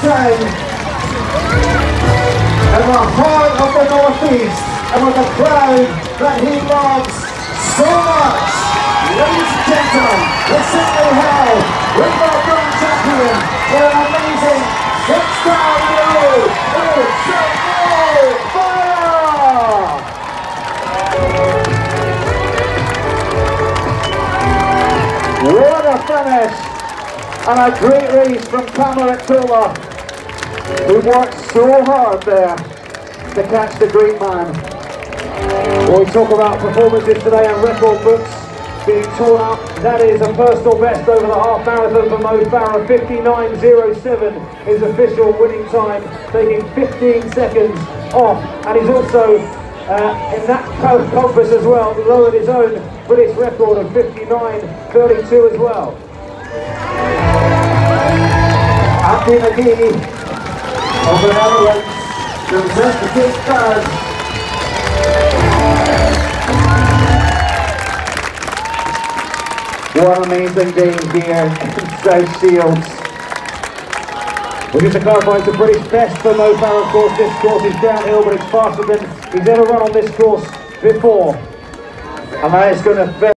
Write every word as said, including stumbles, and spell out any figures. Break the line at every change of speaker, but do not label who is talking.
time. And the heart of the Northeast, and with a crowd that he loves so much. Ladies and gentlemen, let's simply have with our grand champion for an amazing sixth time in a row. It's Farah! What a finish! And a great race from Cameron, who worked so hard there to catch the great man. When we talk about performances today and record books being torn up, that is a personal best over the half marathon for Mo Farah. fifty-nine oh seven his official winning time, taking fifteen seconds off, and he's also uh, in that compass as well lowered his own British record of fifty-nine thirty-two as well. Andy McGee of the Netherlands represents the big crowd. What an amazing day here in South Shields. Well, just to clarify, it's the British best for Mo Farah. Of course, this course is downhill, but it's faster than he's ever run on this course before. And that is going to